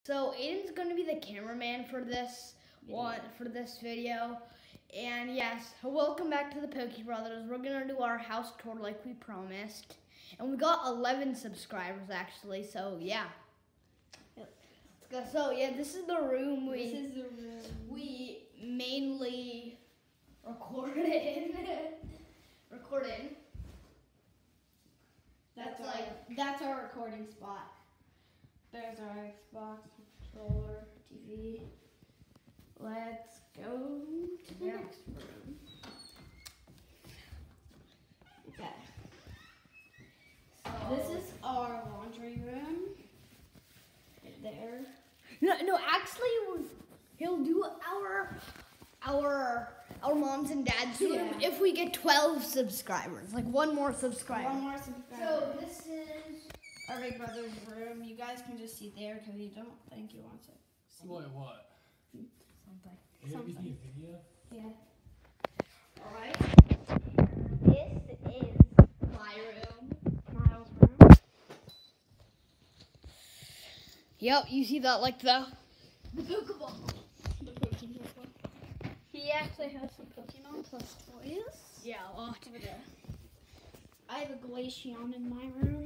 So Aiden's gonna be the cameraman for this video. And yes, welcome back to the Pokey Brothers. We're gonna do our house tour like we promised. And we got 11 subscribers actually, so yeah. Let's go. So yeah, this is the room we mainly record in. That's our recording spot. There's our Xbox controller, TV. Let's go to the next room. Okay. So this is our laundry room. Right there. No, actually, he'll do our moms and dads room if we get 12 subscribers, like one more subscriber. So this is our big brother's room. You guys can just see there because you don't think you want to see. What? Something. Something. Video? Yeah. Alright. This is my room. Miles' room. Yep, you see that like the Pokeball. The Pokemon. He actually has some Pokemon plus toys. yeah. Well, Over there. I have a Glaceon in my room.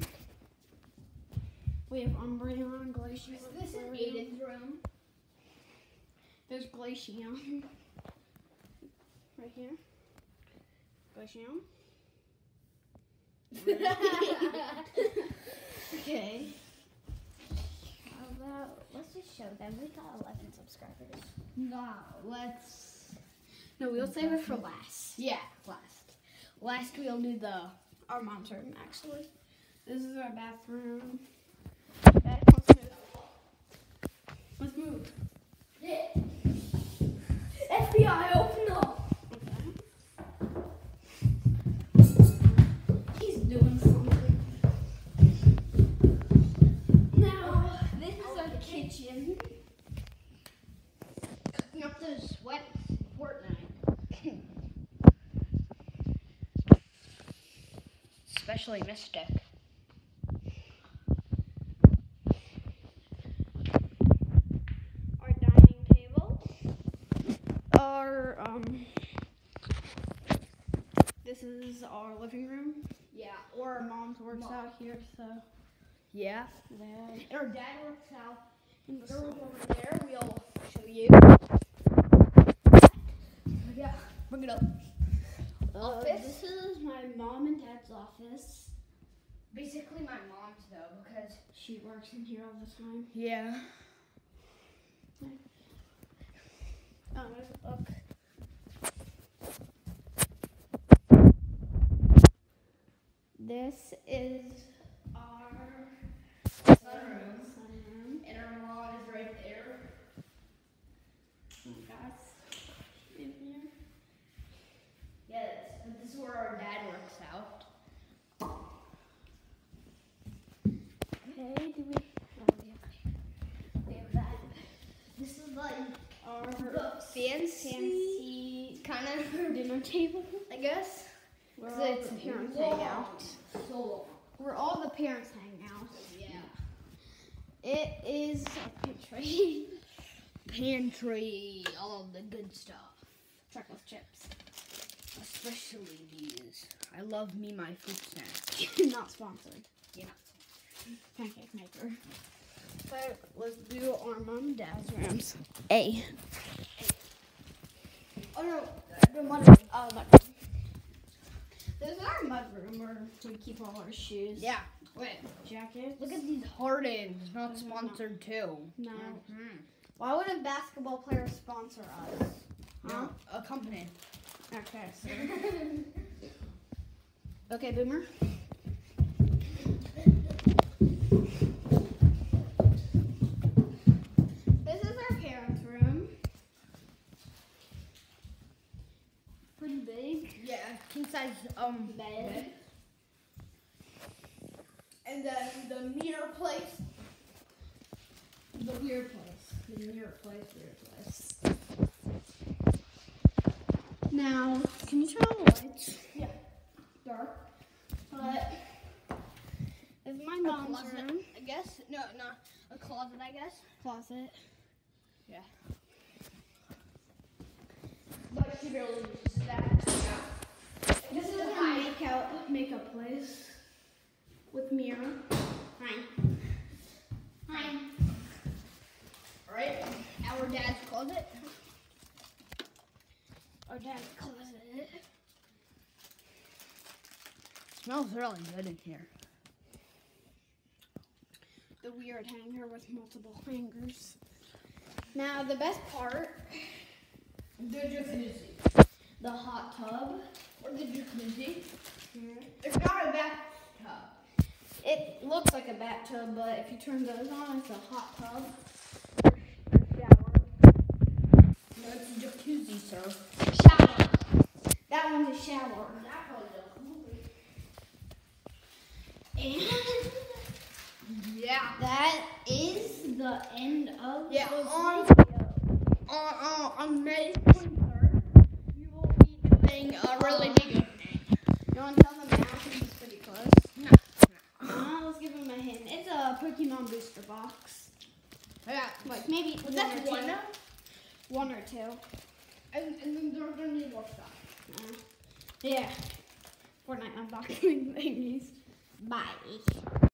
We have Umbreon, Glaceon. this is Aiden's room. There's Glaceon. Right here. Glaceon. Okay. Let's just show them. We got 11 subscribers. No, we'll save it for last. Yeah, last we'll do Our mom's room, actually. This is our bathroom. Okay, let's move. Let's move. Yeah. FBI, open up. Okay. He's doing something. Now, this is our kitchen. Cooking up those sweat Fortnite. Especially Mystic. Our dining table. This is our living room. Yeah, Our mom's works out here, so yeah. there. And our dad works out In the the room sun. over there. We'll show you. Yeah, bring it up. Office. This is my mom and dad's office. Basically my mom's though, because She works in here all the time. yeah. Look. This is our sunroom. And our mom is right there. That's in here. Yes, but this is where our dad works out. Okay, do we? We have that. This is like Our the fancy kind of dinner table. I guess. Where 'Cause all it's the parents long. hang out. So long. Where all the parents hang out. Yeah. It is a pantry. Pantry, all of the good stuff. Chocolate chips. Especially these. I love me my fruit snacks. Not sponsored. Yeah. Pancake maker. So let's do our mom and dad's rooms. A. Oh no, the mother. Mud. This is our mud room where we keep all our shoes. Yeah. Wait. Jackets. Look at these Hardens. Not sponsored too. No. Mm-hmm. Why would a basketball player sponsor us? Huh? A company. Okay, so. Okay, Boomer. This is our parents' room. Pretty big. Yeah, king size Bed. And then the mirror place. The weird place. The mirror place, weird place. Now, can you turn on the lights? Yeah. Dark. But This is my mom's closet, room. I guess. No, a closet, I guess. closet. Yeah. But she barely uses that. This is our makeup place with mirror. Hi. Hi. Alright, our dad's closet. Our dad's closet. Smells really good in here. The weird hanger with multiple hangers. Now the best part, The jacuzzi. the hot tub. Or the jacuzzi. Here. It's not a bathtub. It looks like a bathtub, but if you turn those on, it's a hot tub. No, it's a jacuzzi, sir. Shower. That one's a shower. That was And yeah. that is the end of Yeah, the on- video. On May 23rd, we will be doing a really big opening. You want to tell them now? Because it's pretty close. No. Let's give them a hint. It's a Pokemon booster box. Yeah. Like maybe Was that one? One or two. And then there's gonna be more stuff. Yeah. Fortnite unboxing thingies. Bye.